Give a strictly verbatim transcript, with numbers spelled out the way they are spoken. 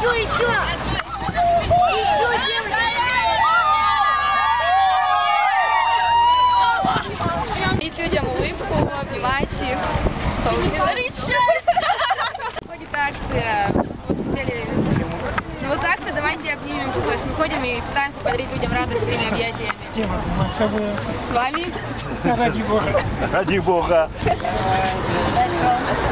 еще, еще! Дарите людям улыбку, обнимайте их. Ходит акция. Вот хотели... Ну вот так-то давайте обнимемся. То есть мы ходим и пытаемся подарить людям радость своими объятиями. С кем это? С вами? Ради Бога. Ради Бога.